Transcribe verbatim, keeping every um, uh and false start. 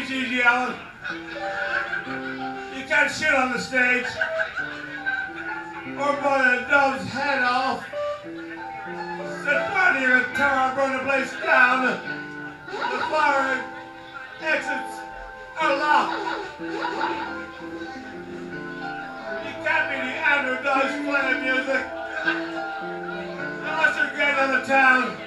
me, G G Allin. You can't shit on the stage or burn a dove's head off. Set fire to your guitar, burn the place down. The fire exits are locked. You can't be the underdogs playing music unless you're getting on the town.